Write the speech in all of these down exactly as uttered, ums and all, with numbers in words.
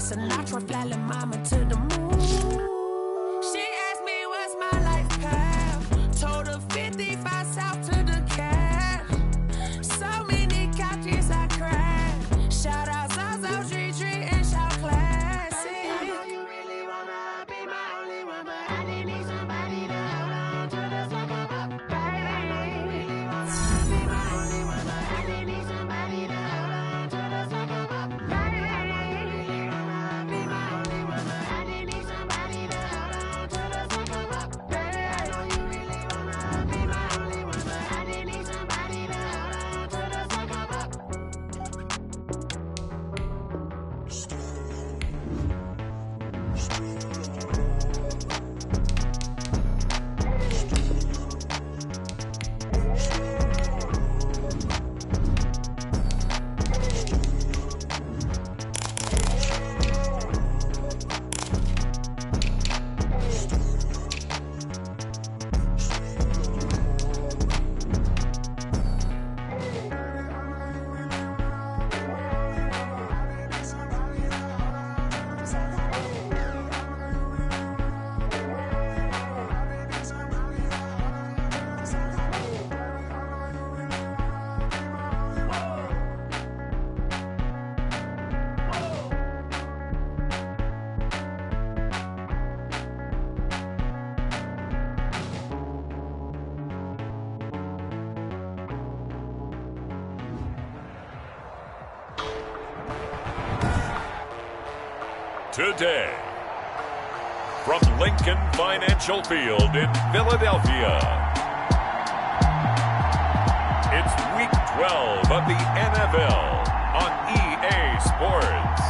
Sinatra, fly lil' mama to the moon. She asked me what's my life path. Told her fifty-five south to the cat. So many couches I cracked. Shout out Zazo, Tree Tree, and shout classic. I know you really wanna be my only one, but I didn't need somebody to hold on to the sucker up, baby. I know you really wanna be my only one, but I didn't need somebody to hold on to the sucker up, baby. I know you really wanna be my only one, but I didn't need somebody to hold on to the sucker up, baby. I know you really wanna be my only one, but I didn't need somebody to hold on to the sucker up. Today, from Lincoln Financial Field in Philadelphia, it's week twelve of the N F L on E A Sports.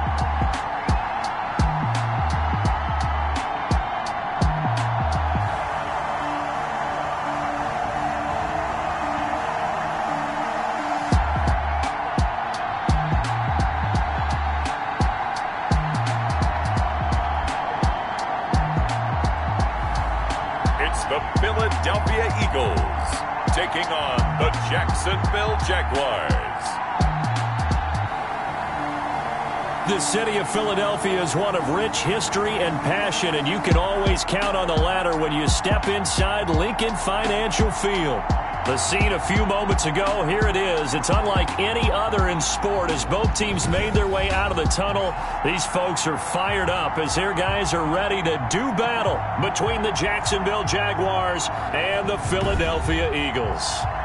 The Philadelphia Eagles taking on the Jacksonville Jaguars. The city of Philadelphia is one of rich history and passion, and you can always count on the latter when you step inside Lincoln Financial Field. The scene a few moments ago, here it is. It's unlike any other in sport as both teams made their way out of the tunnel. These folks are fired up as their guys are ready to do battle between the Jacksonville Jaguars and the Philadelphia Eagles.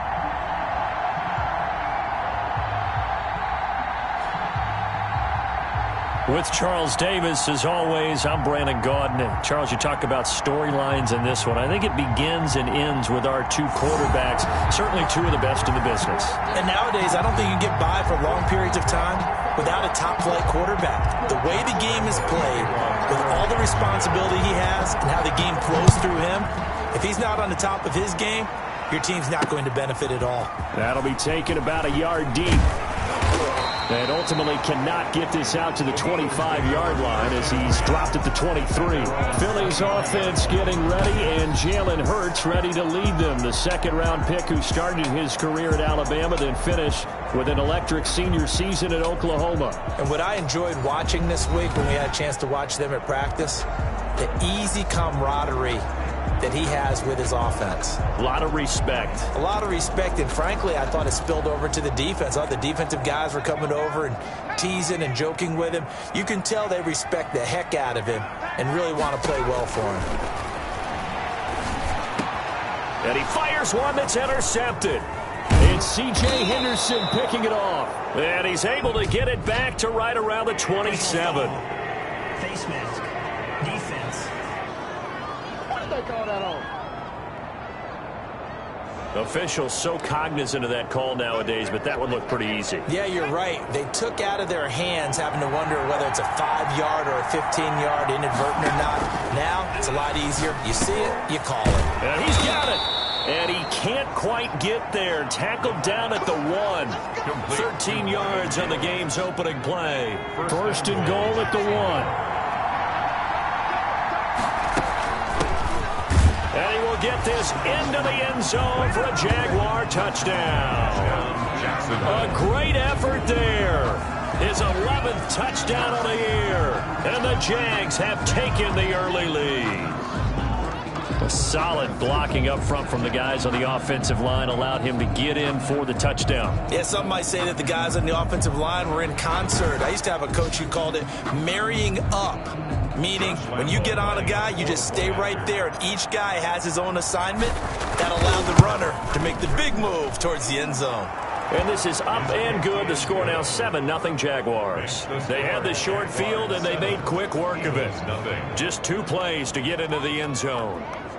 With Charles Davis, as always, I'm Brandon Gaudin. Charles, you talk about storylines in this one. I think it begins and ends with our two quarterbacks, certainly two of the best in the business. And nowadays, I don't think you can get by for long periods of time without a top-flight quarterback. The way the game is played, with all the responsibility he has and how the game flows through him, if he's not on the top of his game, your team's not going to benefit at all. That'll be taken about a yard deep. And ultimately cannot get this out to the twenty-five yard line as he's dropped at the twenty-three. Philly's offense getting ready, and Jalen Hurts ready to lead them. The second-round pick who started his career at Alabama, then finished with an electric senior season at Oklahoma. And what I enjoyed watching this week when we had a chance to watch them at practice, the easy camaraderie that he has with his offense. A lot of respect. A lot of respect, and frankly, I thought it spilled over to the defense. I thought the defensive guys were coming over and teasing and joking with him. You can tell they respect the heck out of him and really want to play well for him. And he fires one that's intercepted. It's C J Henderson picking it off. And he's able to get it back to right around the twenty-seven. Face mask. Defense. What did they call that on? Officials so cognizant of that call nowadays, but that one looked pretty easy. Yeah, you're right. They took out of their hands having to wonder whether it's a five-yard or a fifteen-yard inadvertent or not. Now, it's a lot easier. You see it, you call it. And he's got it. And he can't quite get there. Tackled down at the one. thirteen yards on the game's opening play. First and goal at the one. And he will get this into the end zone for a Jaguar touchdown. A great effort there. His eleventh touchdown of the year. And the Jags have taken the early lead. A solid blocking up front from the guys on the offensive line allowed him to get in for the touchdown. Yeah, some might say that the guys on the offensive line were in concert. I used to have a coach who called it marrying up, meaning when you get on a guy, you just stay right there, and each guy has his own assignment. That allowed the runner to make the big move towards the end zone. And this is up and good. The score now seven nothing Jaguars. They had the short field, and they made quick work of it. Just two plays to get into the end zone.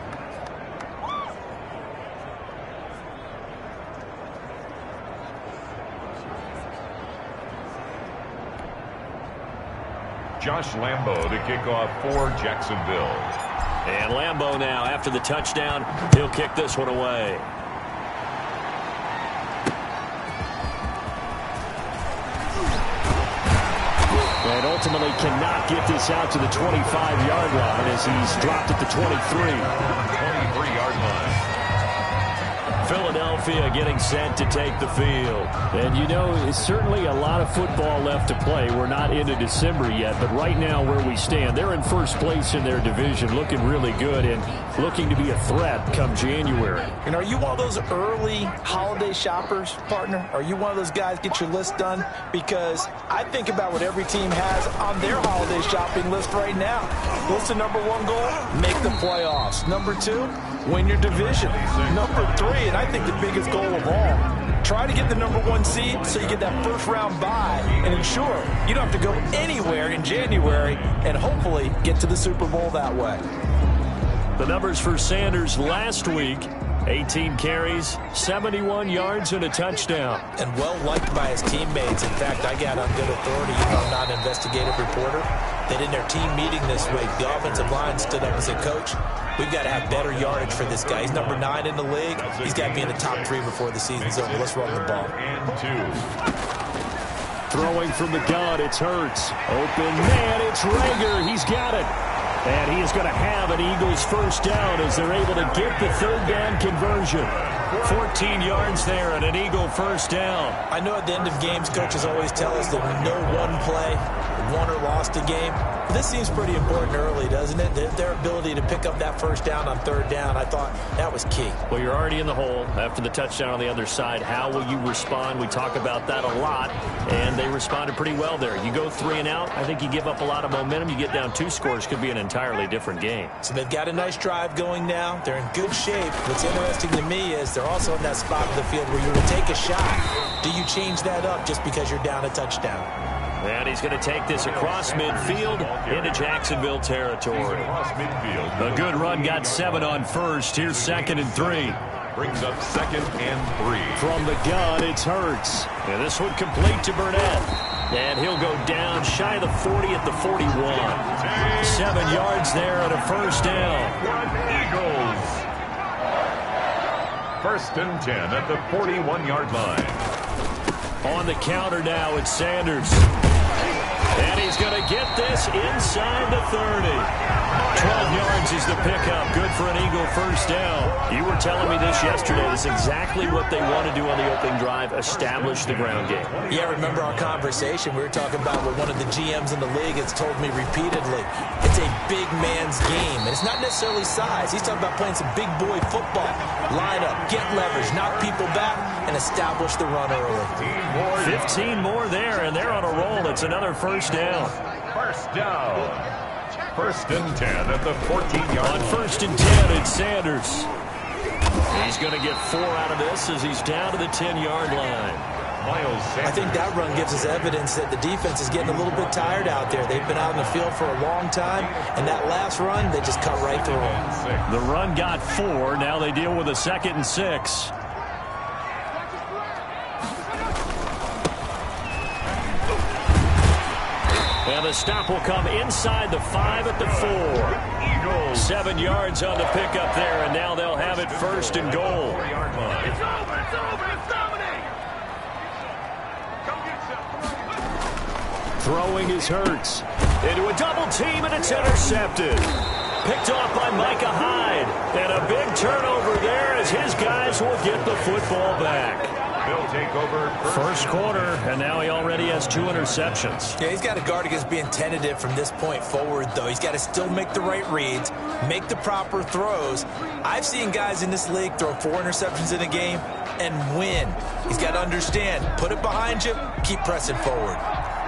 Josh Lambo to kick off for Jacksonville. And Lambo now, after the touchdown, he'll kick this one away. And ultimately cannot get this out to the twenty-five yard line as he's dropped at the twenty-three. twenty-three yard line. Philadelphia getting set to take the field. And you know, it's certainly a lot of football left to play. We're not into December yet, but right now where we stand, they're in first place in their division, looking really good and looking to be a threat come January. And are you one of those early holiday shoppers, partner? Are you one of those guys get your list done? Because I think about what every team has on their holiday shopping list right now. What's the number one goal? Make the playoffs. Number two, win your division. Number three, and I think the biggest goal of all, try to get the number one seed so you get that first round bye and ensure you don't have to go anywhere in January and hopefully get to the Super Bowl that way. The numbers for Sanders last week, eighteen carries, seventy-one yards, and a touchdown. And well-liked by his teammates. In fact, I got on good authority, even though I'm not an investigative reporter, that in their team meeting this week, the offensive line stood up and said, Coach, we've got to have better yardage for this guy. He's number nine in the league. He's got to be in the top three before the season's over. Let's run the ball. And two. Throwing from the gun, it's Hurts. Open man, it's Rager. He's got it. And he is going to have an Eagles first down as they're able to get the third down conversion. fourteen yards there and an Eagle first down. I know at the end of games, coaches always tell us that no one play, won or lost a game. But this seems pretty important early, doesn't it? Their, their ability to pick up that first down on third down, I thought that was key. Well, you're already in the hole after the touchdown on the other side. How will you respond? We talk about that a lot, and they responded pretty well there. You go three and out, I think you give up a lot of momentum. You get down two scores, could be an entirely different game. So they've got a nice drive going now. They're in good shape. What's interesting to me is they're also in that spot of the field where you're going to take a shot. Do you change that up just because you're down a touchdown? And he's going to take this across midfield into Jacksonville territory. A good run, got seven on first. Here's second and three. Brings up second and three. From the gun, it's Hurts. And this one complete to Burnett. And he'll go down shy of the forty at the forty-one. Seven yards there and a first down. Eagles. First and ten at the forty-one yard line. On the counter now, it's Sanders. And he's going to get this inside the thirty. twelve yards is the pickup. Good for an Eagle first down. You were telling me this yesterday. This is exactly what they want to do on the opening drive, establish the ground game. Yeah, remember our conversation. We were talking about what one of the G Ms in the league has told me repeatedly. It's a big man's game, and it's not necessarily size. He's talking about playing some big boy football. Line up, get leverage, knock people back, and establish the run early. fifteen more there, and they're on a roll. It's another first down. First down. First and ten at the fourteen yard On line. first and ten, it's Sanders. He's going to get four out of this as he's down to the ten yard line. Miles Sanders. I think that run gives us evidence that the defense is getting a little bit tired out there. They've been out in the field for a long time, and that last run, they just cut right through them. The run got four. Now they deal with a second and six. And the stop will come inside the five at the four. Eagles. Seven yards on the pickup there, and now they'll have it first and goal. Yard line. It's over, it's over, it's dominating. Throwing his Hurts. Into a double team, and it's intercepted. Picked off by Micah Hyde. And a big turnover there as his guys will get the football back. They'll take over first, First quarter, and now he already has two interceptions. Yeah, he's got to guard against being tentative from this point forward, though. He's got to still make the right reads, make the proper throws. I've seen guys in this league throw four interceptions in a game and win. He's got to understand, put it behind you, keep pressing forward.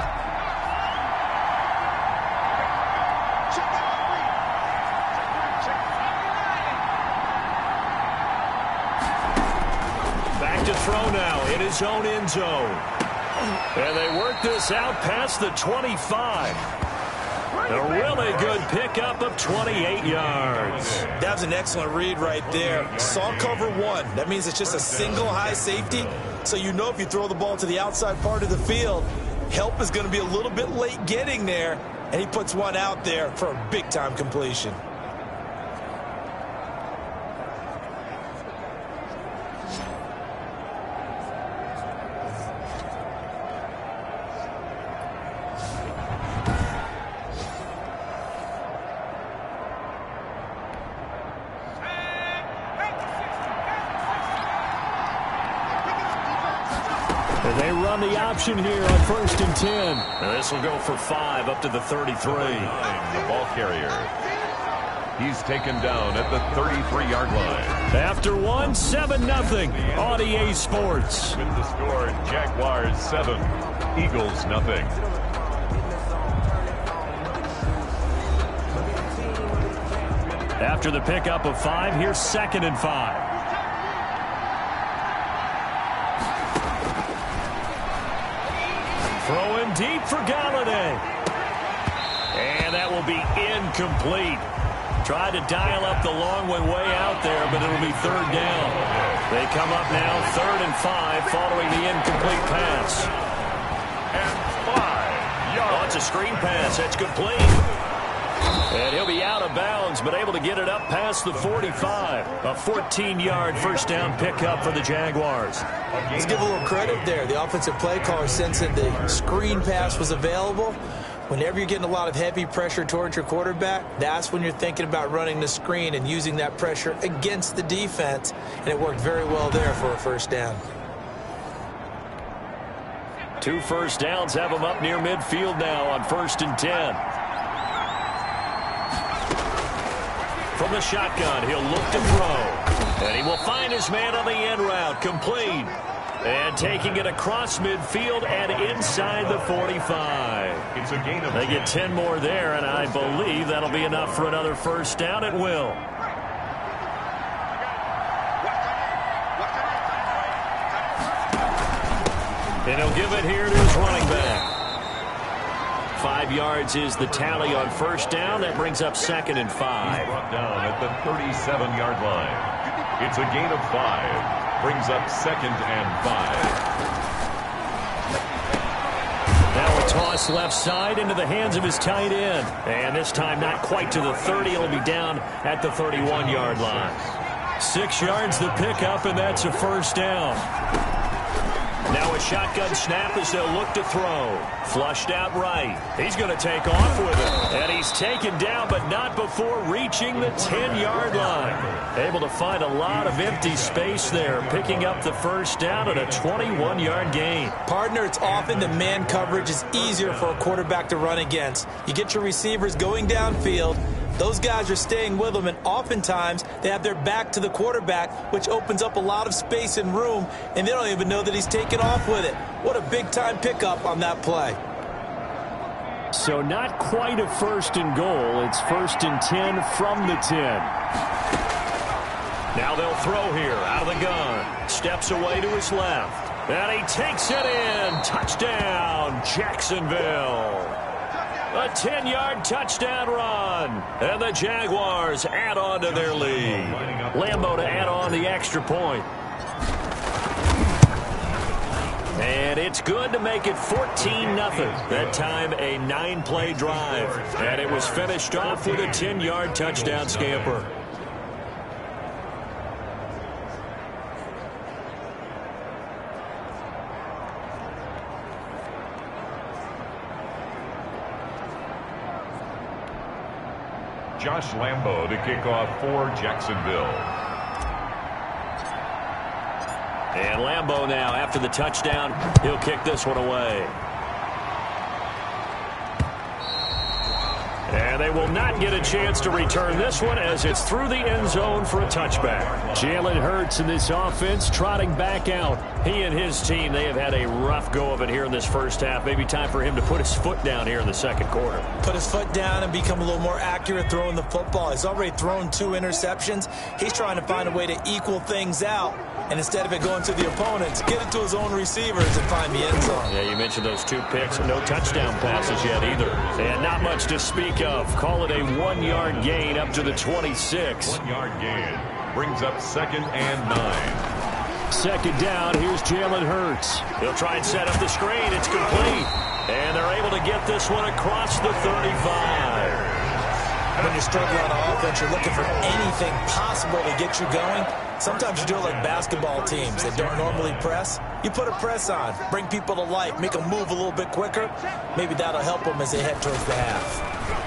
To throw now in his own end zone. And they work this out past the twenty-five. A really good pickup of twenty-eight yards. That was an excellent read right there. Saw cover one. That means it's just a single high safety. So you know if you throw the ball to the outside part of the field, help is going to be a little bit late getting there. And he puts one out there for a big-time completion. They run the option here on first and ten. And this will go for five up to the thirty-three. The ball carrier. He's taken down at the thirty-three-yard line. After one, seven nothing on E A Sports. With the score, Jaguars seven, Eagles nothing. After the pickup of five, here's second and five. Throwing deep for Galladay. And that will be incomplete. Tried to dial up the long one way out there, but it'll be third down. They come up now third and five following the incomplete pass. And five yards. Oh, it's a screen pass. That's complete. And he'll be out of bounds, but able to get it up past the forty-five. A fourteen-yard first down pickup for the Jaguars. Let's give a little credit there. The offensive play caller sensing the screen pass was available. Whenever you're getting a lot of heavy pressure towards your quarterback, that's when you're thinking about running the screen and using that pressure against the defense. And it worked very well there for a first down. Two first downs have him up near midfield now on first and ten. From the shotgun, he'll look to throw. And he will find his man on the end route, complete. And taking it across midfield and inside the forty-five. It's a gain of They get ten more there, and I believe that'll be enough for another first down. It will. And he'll give it here to his running back. Five yards is the tally on first down. That brings up second and five. He's brought down at the thirty-seven-yard line. It's a gain of five. Brings up second and five. Now a toss left side into the hands of his tight end. And this time not quite to the thirty. It'll be down at the thirty-one-yard line. Six yards the pickup, and that's a first down. Now a shotgun snap as they'll look to throw. Flushed out right. He's going to take off with it. And he's taken down, but not before reaching the ten-yard line. Able to find a lot of empty space there, picking up the first down and a twenty-one-yard gain. Partner, it's often the man coverage is easier for a quarterback to run against. You get your receivers going downfield. Those guys are staying with them, and oftentimes they have their back to the quarterback, which opens up a lot of space and room, and they don't even know that he's taken off with it. What a big-time pickup on that play. So not quite a first and goal. It's first and ten from the ten. Now they'll throw here out of the gun. Steps away to his left. And he takes it in. Touchdown, Jacksonville. A ten-yard touchdown run. And the Jaguars add on to their lead. Lambeau to add on the extra point. And it's good to make it fourteen nothing. That time a nine-play drive. And it was finished off with a ten-yard touchdown scamper. Josh Lambeau to kick off for Jacksonville. And Lambeau now, after the touchdown, he'll kick this one away. And they will not get a chance to return this one as it's through the end zone for a touchback. Jalen Hurts in this offense trotting back out. He and his team, they have had a rough go of it here in this first half. Maybe time for him to put his foot down here in the second quarter. Put his foot down and become a little more accurate throwing the football. He's already thrown two interceptions. He's trying to find a way to equal things out. And instead of it going to the opponents, get it to his own receivers and find the end zone. Yeah, you mentioned those two picks. No touchdown passes yet either. And not much to speak of. Call it a one-yard gain up to the twenty-six. One-yard gain brings up second and nine. Second down, here's Jalen Hurts. He'll try and set up the screen. It's complete. And they're able to get this one across the thirty-five. When you're struggling on offense, you're looking for anything possible to get you going. Sometimes you do it like basketball teams that don't normally press. You put a press on, bring people to life, make them move a little bit quicker. Maybe that'll help them as they head towards the half.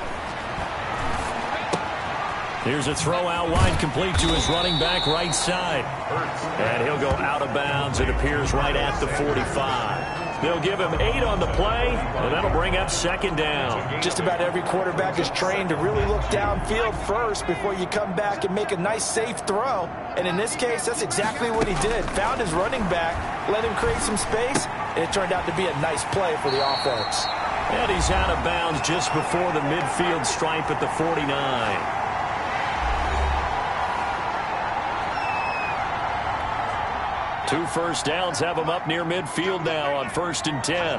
Here's a throw out wide, complete to his running back right side. And he'll go out of bounds. It appears right at the forty-five. They'll give him eight on the play, and that'll bring up second down. Just about every quarterback is trained to really look downfield first before you come back and make a nice, safe throw. And in this case, that's exactly what he did. Found his running back, let him create some space, and it turned out to be a nice play for the offense. And he's out of bounds just before the midfield stripe at the forty-nine. Two first downs have him up near midfield now on first and ten.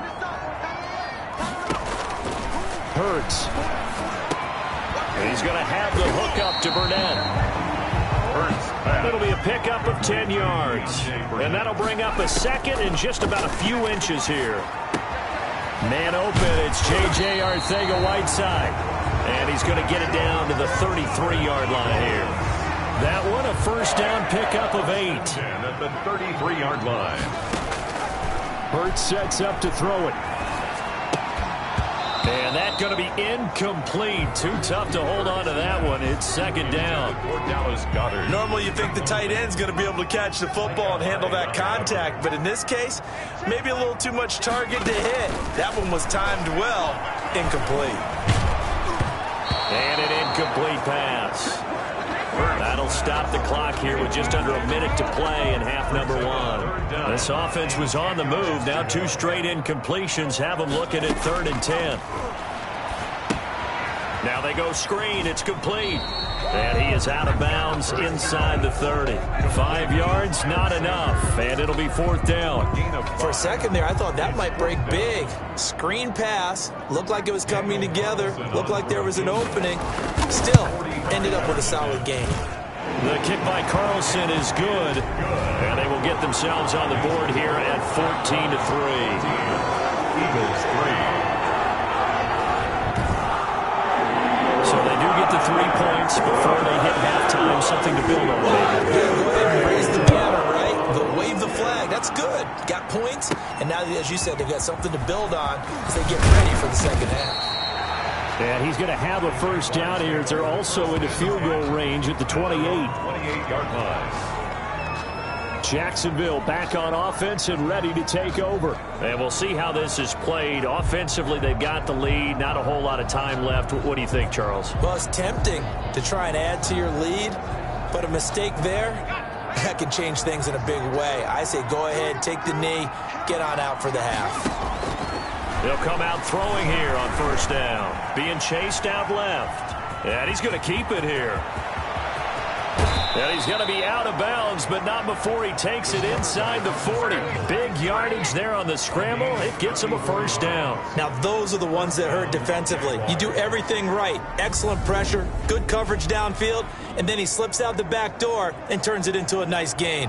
Hurts. And he's going to have the hook up to Burnett. Hurts. It'll be a pickup of ten yards. And that'll bring up a second in just about a few inches here. Man open, it's J J Arcega-Whiteside. And he's going to get it down to the thirty-three-yard line here. That one, a first down pickup of eight. And at the thirty-three-yard line. Hurts sets up to throw it. And that's going to be incomplete. Too tough to hold on to that one. It's second down. For Dallas Goedert. Normally you think the tight end's going to be able to catch the football and handle that contact. But in this case, maybe a little too much target to hit. That one was timed well. Incomplete. And an incomplete pass. That'll stop the clock here with just under a minute to play in half number one. This offense was on the move. Now two straight incompletions have them looking at third and ten. Now they go screen. It's complete. And he is out of bounds inside the thirty. Five yards, not enough. And it'll be fourth down. For a second there, I thought that might break big. Screen pass. Looked like it was coming together. Looked like there was an opening. Still, ended up with a solid game. The kick by Carlson is good. And they will get themselves on the board here at fourteen to three. Eagles three. So they do get the three points before they hit halftime. Something to build on. Yeah, go ahead and raise the banner, right? The wave the flag. That's good. Got points. And now, as you said, they've got something to build on as they get ready for the second half. And he's going to have a first down here. They're also into field goal range at the twenty-eight. twenty-eight-yard line. Jacksonville back on offense and ready to take over. And we'll see how this is played. Offensively, they've got the lead. Not a whole lot of time left. What do you think, Charles? Well, it's tempting to try and add to your lead, but a mistake there, that can change things in a big way. I say go ahead, take the knee, get on out for the half. They'll come out throwing here on first down. Being chased out left. And he's going to keep it here. And he's going to be out of bounds, but not before he takes it inside the forty. Big yardage there on the scramble. It gets him a first down. Now, those are the ones that hurt defensively. You do everything right. Excellent pressure, good coverage downfield, and then he slips out the back door and turns it into a nice gain.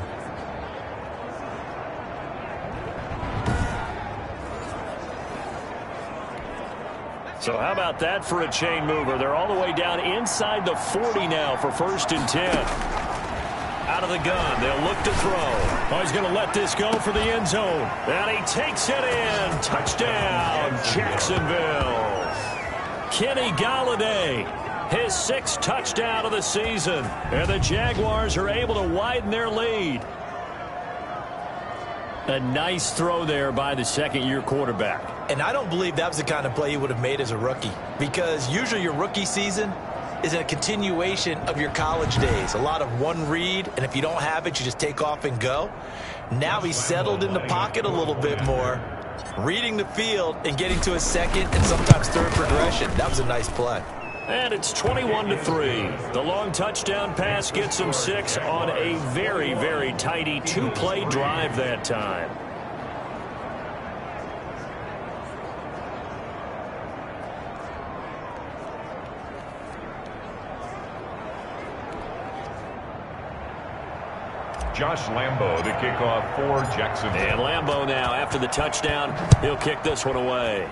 So how about that for a chain mover? They're all the way down inside the forty now for first and ten. Out of the gun, they'll look to throw. Oh, he's going to let this go for the end zone. And he takes it in. Touchdown, Jacksonville. Kenny Golladay, his sixth touchdown of the season. And the Jaguars are able to widen their lead. A nice throw there by the second-year quarterback. And I don't believe that was the kind of play he would have made as a rookie, because usually your rookie season is a continuation of your college days. A lot of one read, and if you don't have it, you just take off and go. Now he's settled in the pocket a little bit more, reading the field and getting to his second and sometimes third progression. That was a nice play. And it's twenty-one to three. The long touchdown pass gets him six on a very, very tidy two-play drive that time. Josh Lambo to kick off for Jacksonville. And Lambo now, after the touchdown, he'll kick this one away.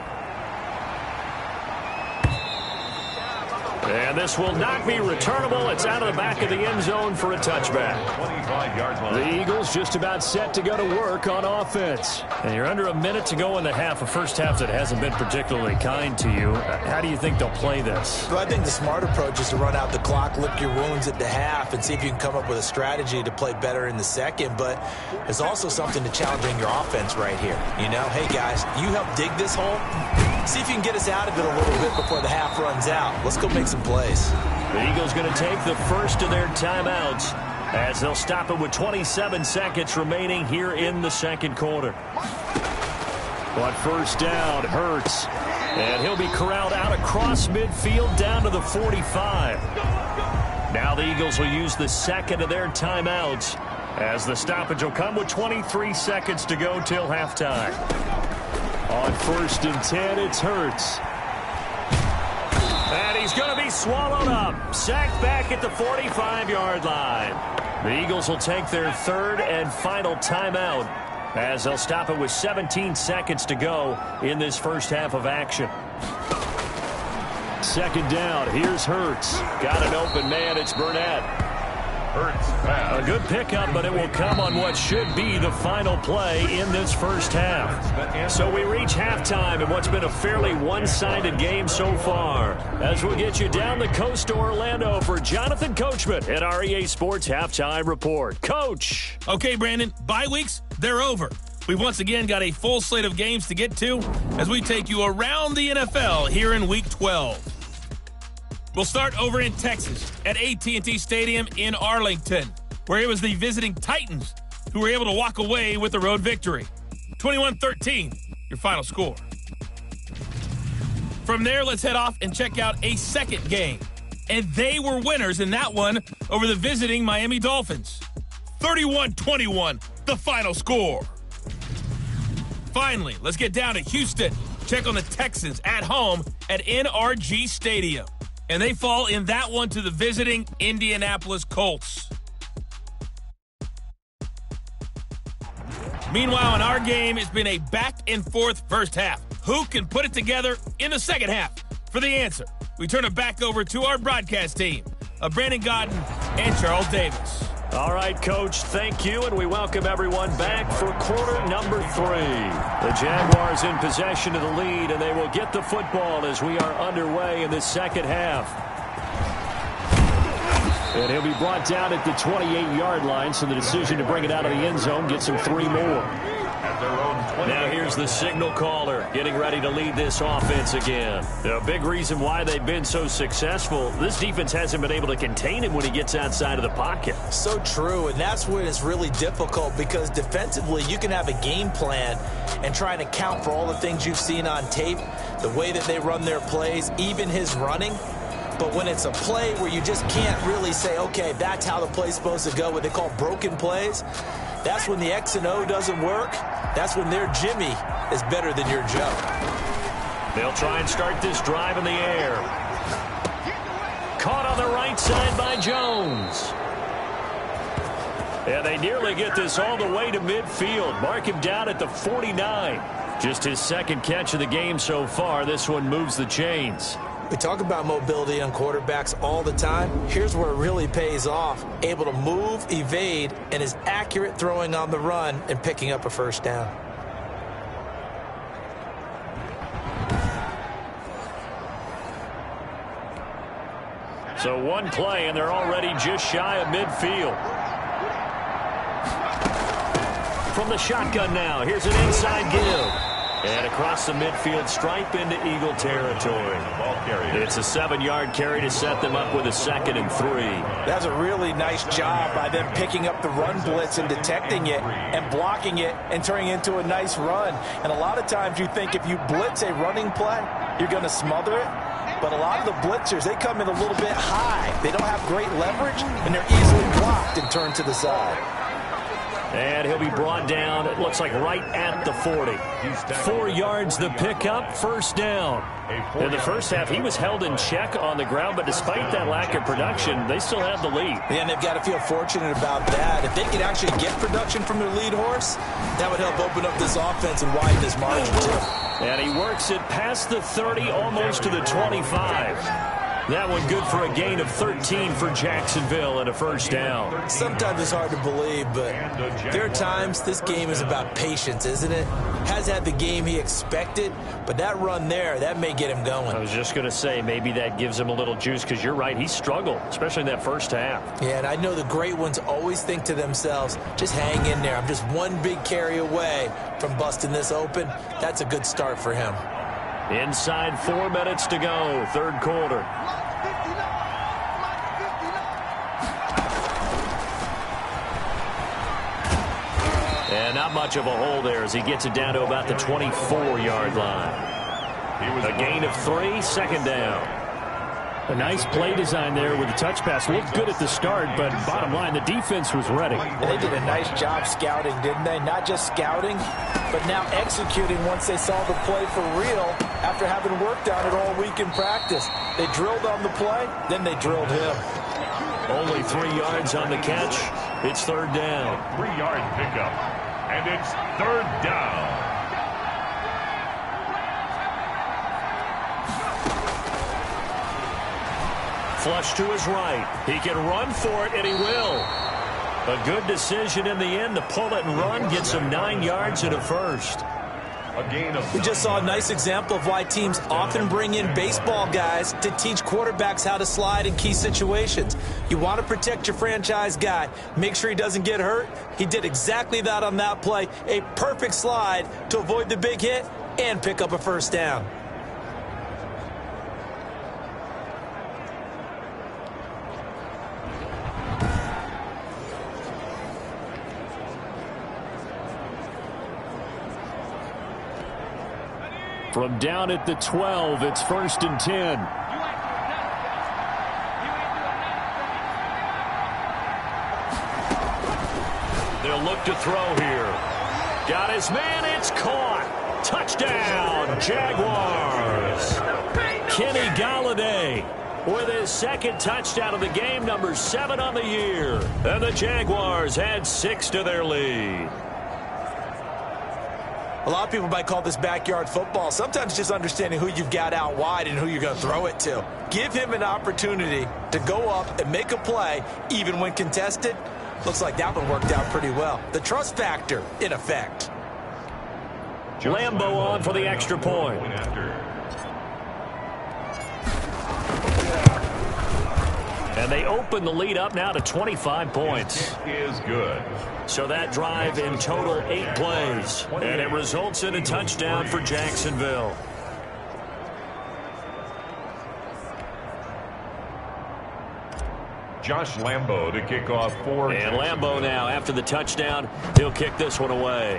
And this will not be returnable. It's out of the back of the end zone for a touchback. twenty-five yard line. The Eagles just about set to go to work on offense. And you're under a minute to go in the half, a first half that hasn't been particularly kind to you. How do you think they'll play this? Well, I think the smart approach is to run out the clock, lick your wounds at the half, and see if you can come up with a strategy to play better in the second. But there's also something to challenging your offense right here. You know, hey, guys, you help dig this hole. See if you can get us out of it a little bit before the half runs out. Let's go make some plays. The Eagles going to take the first of their timeouts as they'll stop it with twenty-seven seconds remaining here in the second quarter. But first down, Hurts. And he'll be corralled out across midfield down to the forty-five. Now the Eagles will use the second of their timeouts as the stoppage will come with twenty-three seconds to go till halftime. On first and ten, it's Hurts. And he's going to be swallowed up. Sacked back at the forty-five yard line. The Eagles will take their third and final timeout as they'll stop it with seventeen seconds to go in this first half of action. Second down, here's Hurts. Got an open man, it's Burnett. Hurts pass. A good pickup, but it will come on what should be the final play in this first half. So we reach halftime in what's been a fairly one-sided game so far. As we'll get you down the coast to Orlando for Jonathan Coachman at our E A Sports Halftime Report. Coach. Okay, Brandon, bye weeks, they're over. We've once again got a full slate of games to get to as we take you around the N F L here in Week twelve. We'll start over in Texas at A T and T Stadium in Arlington, where it was the visiting Titans who were able to walk away with the road victory. twenty-one thirteen, your final score. From there, let's head off and check out a second game. And they were winners in that one over the visiting Miami Dolphins. thirty-one twenty-one, the final score. Finally, let's get down to Houston. Check on the Texans at home at N R G Stadium. And they fall in that one to the visiting Indianapolis Colts. Meanwhile, in our game, it's been a back-and-forth first half. Who can put it together in the second half? For the answer, we turn it back over to our broadcast team of Brandon Gaudin and Charles Davis. All right, Coach, thank you, and we welcome everyone back for quarter number three. The Jaguars in possession of the lead, and they will get the football as we are underway in the second half. And he'll be brought down at the twenty-eight yard line, so the decision to bring it out of the end zone gets him three more. Now here's the signal caller getting ready to lead this offense again. A big reason why they've been so successful, this defense hasn't been able to contain him when he gets outside of the pocket. So true, and that's when it's really difficult because defensively you can have a game plan and try to account for all the things you've seen on tape, the way that they run their plays, even his running. But when it's a play where you just can't really say, okay, that's how the play's supposed to go, what they call broken plays, that's when the X and O doesn't work. That's when their Jimmy is better than your Joe. They'll try and start this drive in the air. Caught on the right side by Jones. And they nearly get this all the way to midfield. Mark him down at the forty-nine. Just his second catch of the game so far. This one moves the chains. We talk about mobility on quarterbacks all the time. Here's where it really pays off. Able to move, evade, and is accurate throwing on the run and picking up a first down. So one play, and they're already just shy of midfield. from the shotgun now. Here's an inside give. And across the midfield stripe into Eagle territory. It's a seven-yard carry to set them up with a second and three. That's a really nice job by them picking up the run blitz and detecting it and blocking it and turning it into a nice run. And a lot of times you think if you blitz a running play, you're going to smother it. But a lot of the blitzers, they come in a little bit high. They don't have great leverage, and they're easily blocked and turned to the side. And he'll be brought down, it looks like right at the forty. Four yards the pickup, first down. In the first half, he was held in check on the ground, but despite that lack of production, they still have the lead. And they've got to feel fortunate about that. If they could actually get production from their lead horse, that would help open up this offense and widen this margin, too. And he works it past the thirty, almost to the twenty-five. That one good for a gain of thirteen for Jacksonville and a first down. Sometimes it's hard to believe, but there are times this game is about patience, isn't it? Has had the game he expected, but that run there, that may get him going. I was just going to say, maybe that gives him a little juice, because you're right, he struggled, especially in that first half. Yeah, and I know the great ones always think to themselves, just hang in there. I'm just one big carry away from busting this open. That's a good start for him. Inside four minutes to go, third quarter. And not much of a hole there as he gets it down to about the twenty-four-yard line. A gain of three, second down. A nice play design there with the touch pass. Looked good at the start, but bottom line, the defense was ready. They did a nice job scouting, didn't they? Not just scouting, but now executing once they saw the play for real after having worked on it all week in practice. They drilled on the play, then they drilled him. Only three yards on the catch. It's third down. Three-yard pickup, and it's third down. Flush to his right. He can run for it, and he will. A good decision in the end to pull it and run. Gets him nine yards and a first. A gain of we just saw a nice example of why teams often bring in baseball guys to teach quarterbacks how to slide in key situations. You want to protect your franchise guy. Make sure he doesn't get hurt. He did exactly that on that play. A perfect slide to avoid the big hit and pick up a first down. From down at the twelve, it's first and ten. They'll look to throw here. Got his man, it's caught. Touchdown, Jaguars. Kenny Golladay with his second touchdown of the game, number seven on the year. And the Jaguars add six to their lead. A lot of people might call this backyard football. Sometimes just understanding who you've got out wide and who you're going to throw it to. Give him an opportunity to go up and make a play, even when contested. Looks like that one worked out pretty well. The trust factor, in effect. Lambo on for the extra point. And they open the lead up now to twenty-five points. Is good. So that drive in total eight plays. And it results in a touchdown for Jacksonville. Josh Lambo to kick off four. And Lambo now, after the touchdown, he'll kick this one away.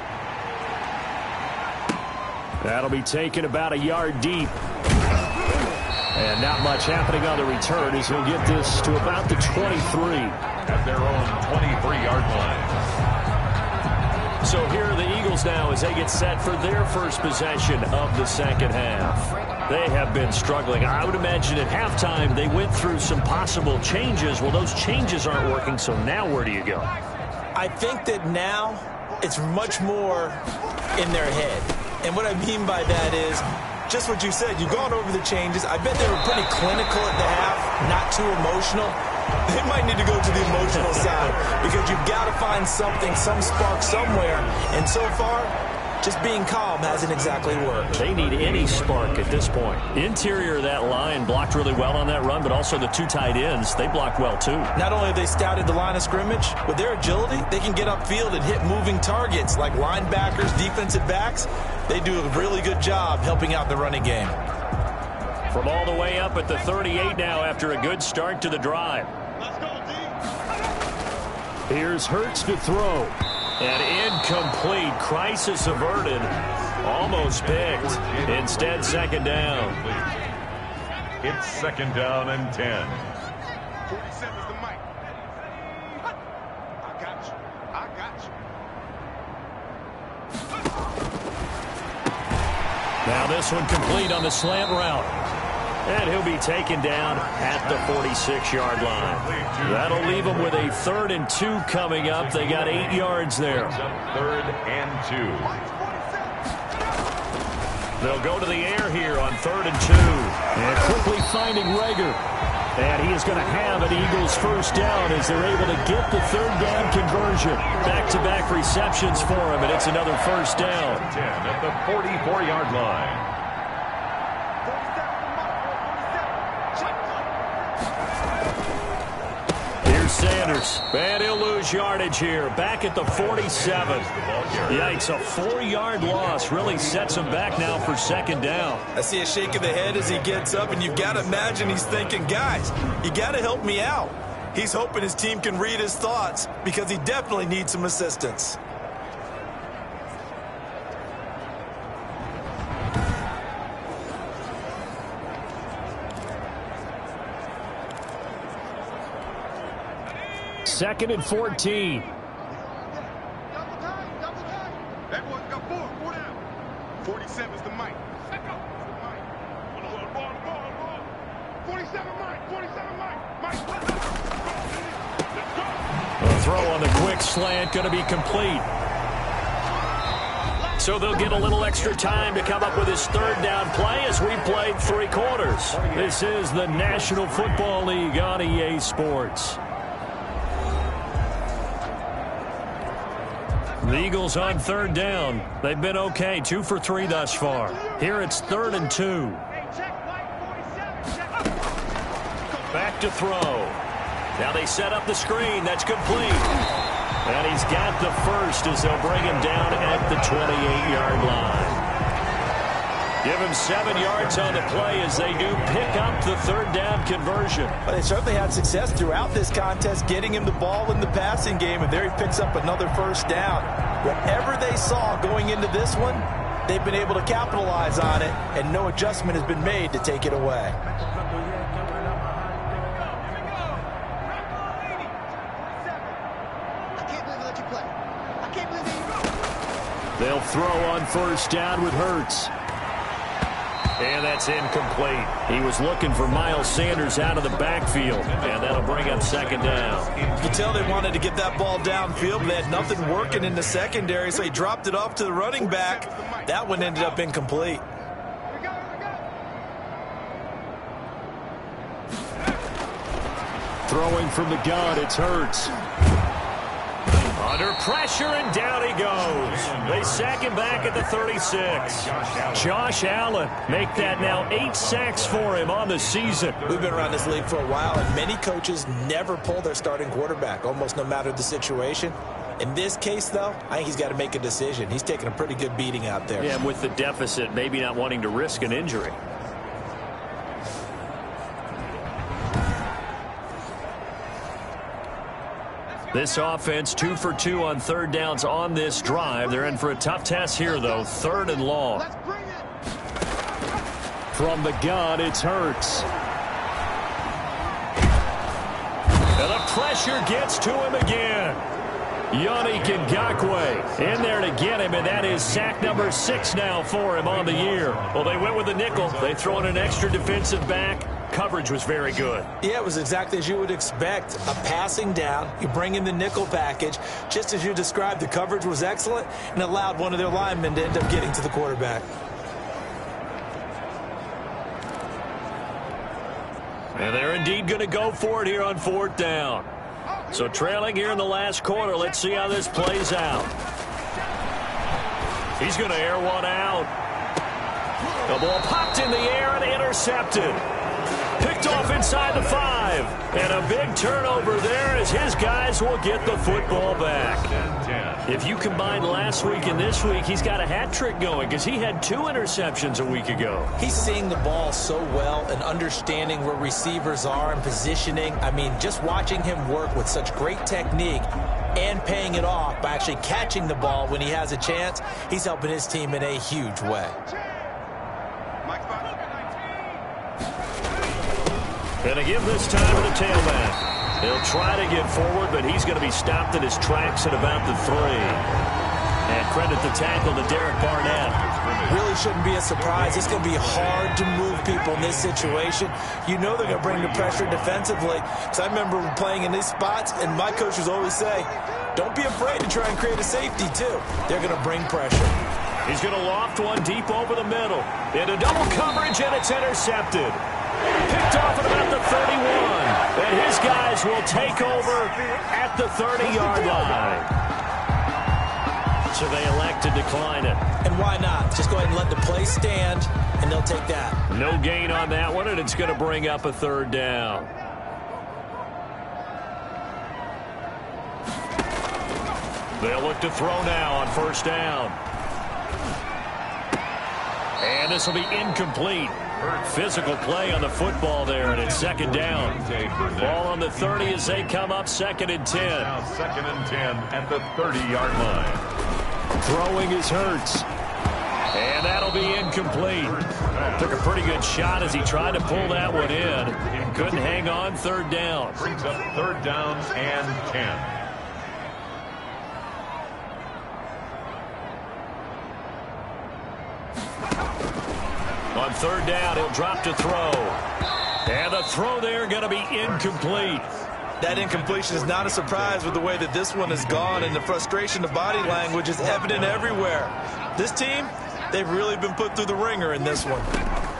That'll be taken about a yard deep. And not much happening on the return as he'll get this to about the twenty-three. At their own twenty-three-yard line. So here are the Eagles now as they get set for their first possession of the second half. They have been struggling. I would imagine at halftime they went through some possible changes. Well, those changes aren't working, so now where do you go? I think that now it's much more in their head. And what I mean by that is just what you said. You've gone over the changes. I bet they were pretty clinical at the half, not too emotional. They might need to go to the emotional side because you've got to find something, some spark somewhere. And so far, just being calm hasn't exactly worked. They need any spark at this point. Interior of that line blocked really well on that run, but also the two tight ends, they blocked well too. Not only have they scouted the line of scrimmage, with their agility, they can get upfield and hit moving targets like linebackers, defensive backs. They do a really good job helping out the running game. From all the way up at the thirty-eight now after a good start to the drive. Here's Hurts to throw. An incomplete. Crisis averted. Almost picked. Instead, second down. It's second down and ten. forty-seven's the mic. I got you. I got you. Now this one complete on the slant route. And he'll be taken down at the forty-six-yard line. That'll leave them with a third and two coming up. They got eight yards there. Third and two. They'll go to the air here on third and two. And quickly finding Rager. And he is going to have an Eagles first down as they're able to get the third down conversion. Back-to-back receptions for him, and it's another first down. ten at the forty-four-yard line. Sanders, and he'll lose yardage here. Back at the forty-seven. Yikes, a four-yard loss really sets him back now for second down. I see a shake of the head as he gets up, and you've got to imagine he's thinking, guys, you got to help me out. He's hoping his team can read his thoughts because he definitely needs some assistance. Second and fourteen. Double time, double time. Everyone got four, four down. forty-seven's the mic. Let go. It's the mic. Ball, ball, ball, ball. forty-seven mic, forty-seven mic. Mic. Let's go. The throw on the quick slant going to be complete. So they'll get a little extra time to come up with his third down play as we played three quarters. This is the National Football League on E A Sports. The Eagles on third down. They've been okay, two for three thus far. Here it's third and two. Back to throw. Now they set up the screen. That's complete. And he's got the first as they'll bring him down at the twenty-eight-yard line. Give him seven yards on the play as they do pick up the third down conversion. Well, they certainly had success throughout this contest, getting him the ball in the passing game, and there he picks up another first down. Whatever they saw going into this one, they've been able to capitalize on it, and no adjustment has been made to take it away. They'll throw on first down with Hurts. And that's incomplete. He was looking for Miles Sanders out of the backfield, and that'll bring up second down. You can tell they wanted to get that ball downfield, but they had nothing working in the secondary, so he dropped it off to the running back. That one ended up incomplete. Throwing from the gun, it's Hurts. Under pressure, and down he goes. They sack him back at the thirty-six. Josh Allen, make that now eight sacks for him on the season. We've been around this league for a while, and many coaches never pull their starting quarterback, almost no matter the situation. In this case, though, I think he's got to make a decision. He's taking a pretty good beating out there. Yeah, and with the deficit, maybe not wanting to risk an injury. This offense, two for two on third downs on this drive. They're in for a tough test here, though. Third and long. From the gun, it's Hurts. And the pressure gets to him again. Yannick Ngakoue in there to get him, and that is sack number six now for him on the year. Well, they went with the nickel. They throw in an extra defensive back. Coverage was very good. Yeah, it was exactly as you would expect. A passing down, you bring in the nickel package. Just as you described, the coverage was excellent and allowed one of their linemen to end up getting to the quarterback. And they're indeed going to go for it here on fourth down. So trailing here in the last quarter, let's see how this plays out. He's going to air one out. The ball popped in the air and intercepted. Picked off inside the five. And a big turnover there as his guys will get the football back. If you combine last week and this week, he's got a hat trick going because he had two interceptions a week ago. He's seeing the ball so well and understanding where receivers are and positioning. I mean, just watching him work with such great technique and paying it off by actually catching the ball when he has a chance, he's helping his team in a huge way. Going to give this time to the tailback. He'll try to get forward, but he's going to be stopped in his tracks at about the three. And credit the tackle to Derek Barnett. Really shouldn't be a surprise. It's going to be hard to move people in this situation. You know they're going to bring the pressure defensively. Because I remember playing in these spots, and my coaches always say, don't be afraid to try and create a safety, too. They're going to bring pressure. He's going to loft one deep over the middle. Into double coverage, and it's intercepted. Picked off at about the thirty-one. And his guys will take over at the thirty-yard line. So they elect to decline it. And why not? Just go ahead and let the play stand, and they'll take that. No gain on that one, and it's going to bring up a third down. They'll look to throw now on first down. And this will be incomplete. Physical play on the football there, and it's second down. Ball on the thirty as they come up second and ten. Now second and ten at the thirty-yard line. Throwing is Hurts. And that'll be incomplete. Took a pretty good shot as he tried to pull that one in. Couldn't hang on, third down. Brings up third down and ten. On third down, he'll drop to throw. And the throw there going to be incomplete. That incompletion is not a surprise with the way that this one has gone, and the frustration of body language is evident everywhere. This team, they've really been put through the ringer in this one.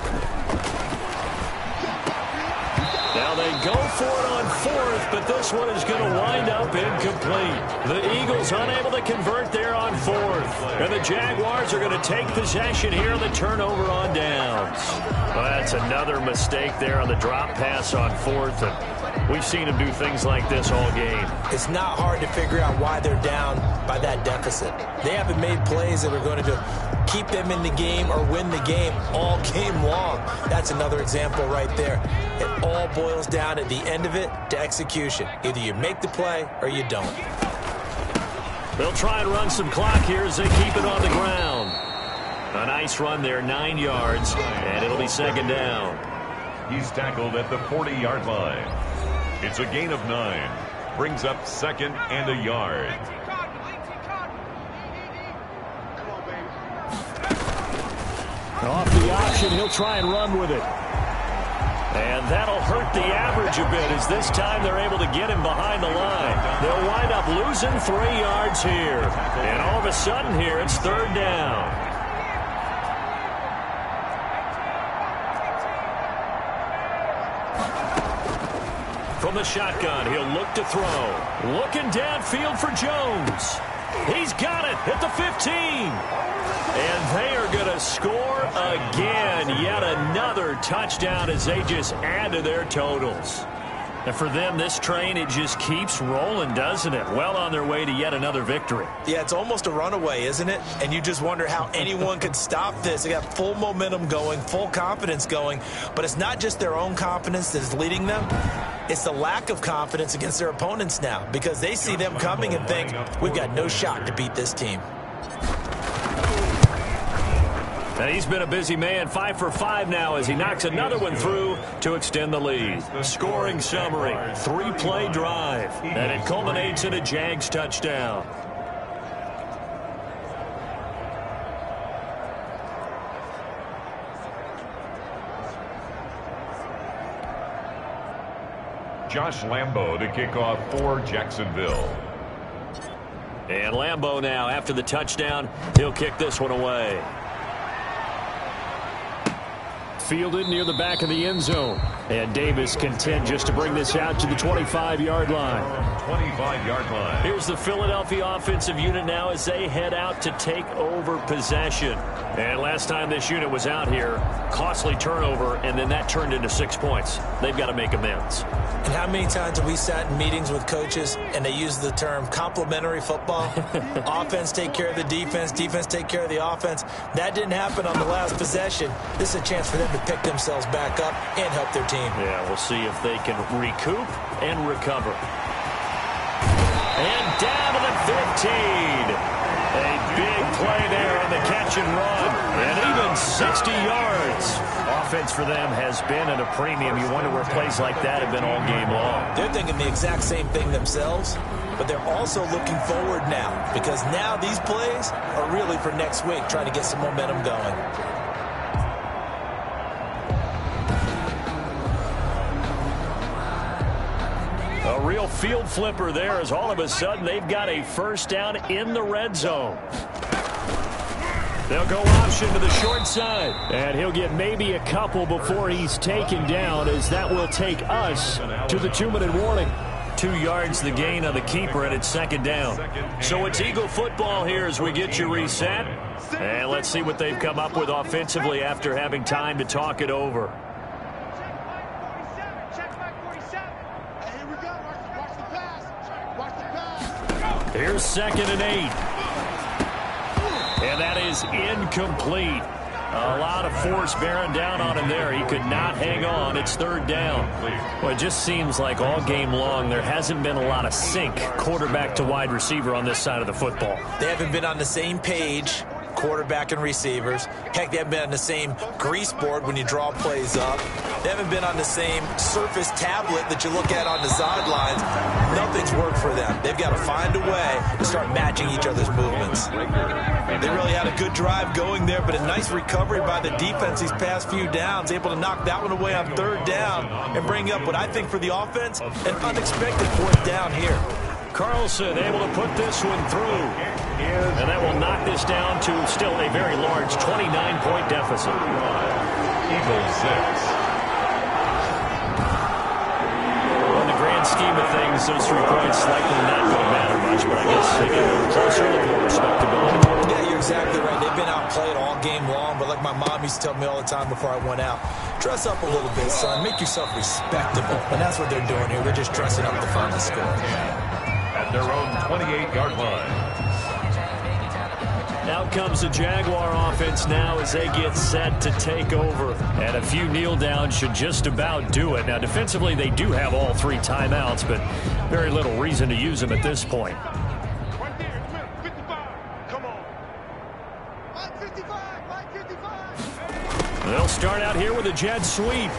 Now they go for it on fourth, but this one is going to wind up incomplete. The Eagles unable to convert there on fourth. And the Jaguars are going to take possession here on the turnover on downs. Well, that's another mistake there on the drop pass on fourth. And we've seen them do things like this all game. It's not hard to figure out why they're down by that deficit. They haven't made plays that are going to keep them in the game or win the game all game long. That's another example right there. It all boils down at the end of it to execution. Either you make the play or you don't. They'll try and run some clock here as they keep it on the ground. A nice run there, nine yards, and it'll be second down. He's tackled at the forty-yard line. It's a gain of nine. Brings up second and a yard. Off the option, he'll try and run with it. And that'll hurt the average a bit as this time they're able to get him behind the line. They'll wind up losing three yards here. And all of a sudden here, it's third down. From the shotgun, he'll look to throw. Looking downfield for Jones. He's got it at the fifteen. And they are going to score again. Yet another touchdown as they just add to their totals. And for them, this train, it just keeps rolling, doesn't it? Well on their way to yet another victory. Yeah, it's almost a runaway, isn't it? And you just wonder how anyone could stop this. They got full momentum going, full confidence going. But it's not just their own confidence that is leading them. It's the lack of confidence against their opponents now because they see them coming and think, we've got no shot to beat this team. And he's been a busy man, five for five now as he knocks another one through to extend the lead. Scoring summary, three-play drive, and it culminates in a Jags touchdown. Josh Lambo to kick off for Jacksonville. And Lambo now, after the touchdown, he'll kick this one away. Fielded near the back of the end zone. And Davis content just to bring this out to the twenty-five-yard line. twenty-five-yard line. Here's the Philadelphia offensive unit now as they head out to take over possession. And last time this unit was out here, costly turnover, and then that turned into six points. They've got to make amends. And how many times have we sat in meetings with coaches and they use the term complementary football? Offense take care of the defense, defense take care of the offense. That didn't happen on the last possession. This is a chance for them to pick themselves back up and help their team. Yeah, we'll see if they can recoup and recover. And down to the fifteen. A big play there on the catch and run. And even sixty yards. Offense for them has been at a premium. You wonder where plays like that have been all game long. They're thinking the exact same thing themselves, but they're also looking forward now because now these plays are really for next week, trying to get some momentum going. A real field flipper there as all of a sudden they've got a first down in the red zone. They'll go option to the short side. And he'll get maybe a couple before he's taken down, as that will take us to the two-minute warning. Two yards the gain on the keeper, and it's second down. So it's Eagle football here as we get you reset. And let's see what they've come up with offensively after having time to talk it over. Here's second and eight. And that is incomplete. A lot of force bearing down on him there. He could not hang on. It's third down. Well, it just seems like all game long there hasn't been a lot of sync quarterback to wide receiver on this side of the football. They haven't been on the same page, quarterback and receivers. Heck, they haven't been on the same grease board when you draw plays up. They haven't been on the same surface tablet that you look at on the sidelines. Nothing's worked for them. They've got to find a way to start matching each other's movements. They really had a good drive going there, but a nice recovery by the defense these past few downs, able to knock that one away on third down and bring up what I think for the offense, an unexpected fourth down here. Carlson able to put this one through. And that will knock this down to still a very large twenty-nine point deficit. Eagles six. In the grand scheme of things, those three points likely not going to matter much, but I guess they get a little closer, a little more respectability. Yeah, you're exactly right. They've been outplayed all game long, but like my mom used to tell me all the time before I went out, dress up a little bit, son. Make yourself respectable. And that's what they're doing here. They're just dressing up the final score. At their own twenty-eight yard line. Out comes the Jaguar offense now as they get set to take over. And a few kneel downs should just about do it. Now, defensively, they do have all three timeouts, but very little reason to use them at this point. Right there, fifty-five. Come on. Line fifty-five, line fifty-five. They'll start out here with a jet sweep.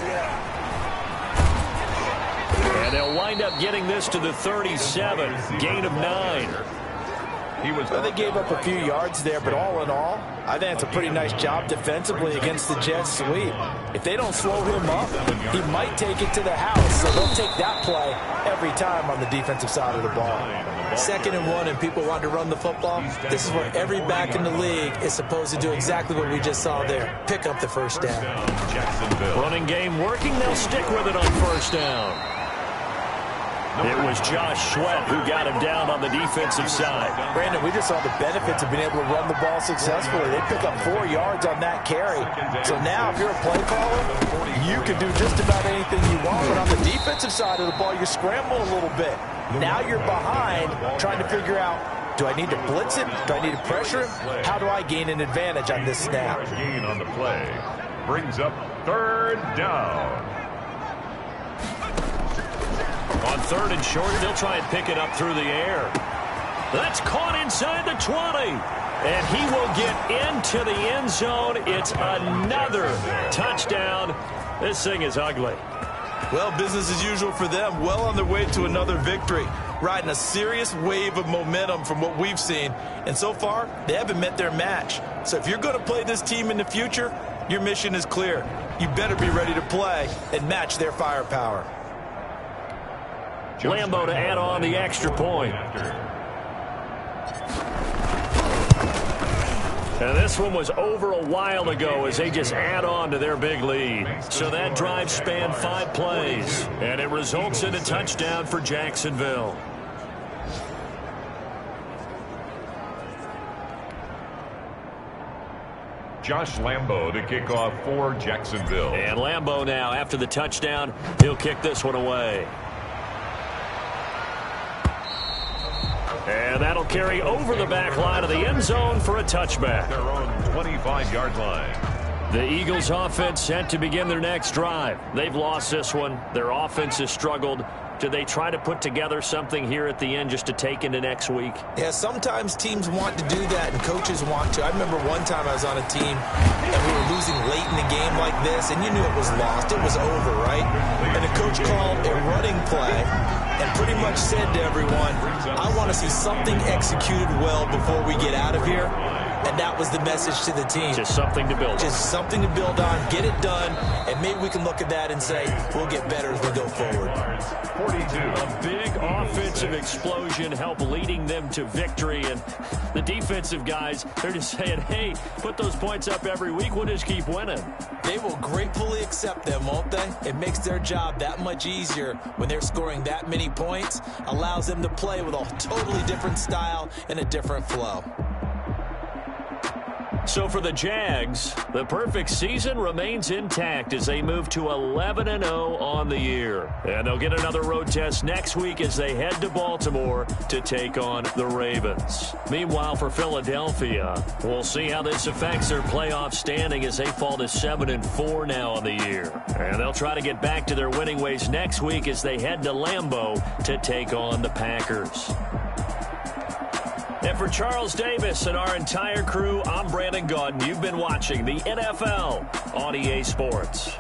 And they'll wind up getting this to the thirty-seven. Gain of nine. He was well, they gave up a few yards there, but all in all, I think it's a pretty nice job defensively against the jet sweep. If they don't slow him up, he might take it to the house, so they'll take that play every time on the defensive side of the ball. Second and one, and people want to run the football. This is where every back in the league is supposed to do exactly what we just saw there, pick up the first down. Running game working, they'll stick with it on first down. It was Josh Sweat who got him down on the defensive side. Brandon, we just saw the benefits of being able to run the ball successfully. They pick up four yards on that carry. So now if you're a play caller, you can do just about anything you want. But on the defensive side of the ball, you're scrambling a little bit. Now you're behind trying to figure out, do I need to blitz it? Do I need to pressure him? How do I gain an advantage on this snap? Gain on the play brings up third down. On third and short, they'll try and pick it up through the air. That's caught inside the twenty. And he will get into the end zone. It's another touchdown. This thing is ugly. Well, business as usual for them. Well on their way to another victory. Riding a serious wave of momentum from what we've seen. And so far, they haven't met their match. So if you're going to play this team in the future, your mission is clear. You better be ready to play and match their firepower. Lambo to add on the extra point. And this one was over a while ago as they just add on to their big lead. So that drive spanned five plays, and it results in a touchdown for Jacksonville. Josh Lambo to kick off for Jacksonville. And Lambo now, after the touchdown, he'll kick this one away. And that'll carry over the back line of the end zone for a touchback. Their own twenty-five yard line. The Eagles offense set to begin their next drive. They've lost this one. Their offense has struggled. Do they try to put together something here at the end just to take into next week? Yeah, sometimes teams want to do that and coaches want to. I remember one time I was on a team and we were losing late in the game like this, and you knew it was lost. It was over, right? And the coach called a running play and pretty much said to everyone, I want to see something executed well before we get out of here. And that was the message to the team. Just something to build on. Just something to build on, get it done, and maybe we can look at that and say, we'll get better as we go forward. forty-two. A big offensive explosion helped leading them to victory, and the defensive guys, they're just saying, hey, put those points up every week, we'll just keep winning. They will gratefully accept them, won't they? It makes their job that much easier when they're scoring that many points, allows them to play with a totally different style and a different flow. So for the Jags, the perfect season remains intact as they move to eleven and oh on the year. And they'll get another road test next week as they head to Baltimore to take on the Ravens. Meanwhile, for Philadelphia, we'll see how this affects their playoff standing as they fall to seven and four now on the year. And they'll try to get back to their winning ways next week as they head to Lambeau to take on the Packers. And for Charles Davis and our entire crew, I'm Brandon Gaudin. You've been watching the N F L on E A Sports.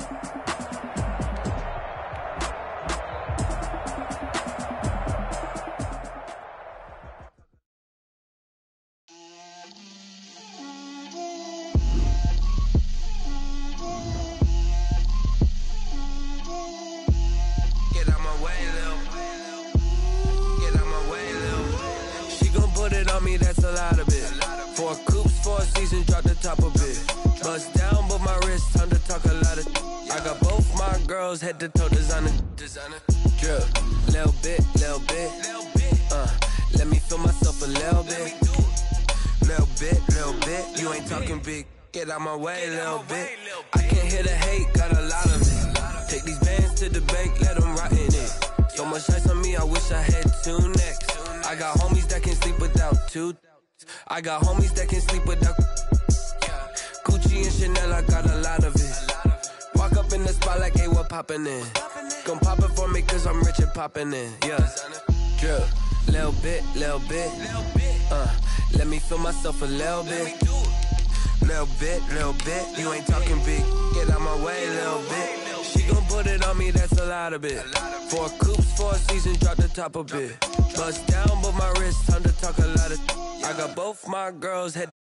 That's a lot of it. Four coops, four seasons, drop the top of it. Bust down, but my wrist, time to talk a lot of. I got both my girls head to toe designer. Designer. Drip, little bit, little bit. Uh, let me feel myself a little bit. Little bit, little bit. You ain't talking big. Get out my way, little bit. I can't hear the hate, got a lot of it. Take these bands to the bank, let them rot in it. So much ice on me, I wish I had two necks. I got homies that can sleep without two. I got homies that can sleep without Gucci and Chanel, I got a lot of it. Walk up in the spot like, hey, what poppin' in? Gon' pop it for me cause I'm rich and poppin' in. Yeah, drip, little bit, little bit. Uh, let me feel myself a little bit. Little bit, little bit. You ain't talking big, get out my way, little bit. She gon' put it on me, that's a lot of it. Four coops, four seasons, drop the top a bit. Bust down, but my wrist, time to talk a lot of. I got both my girls head.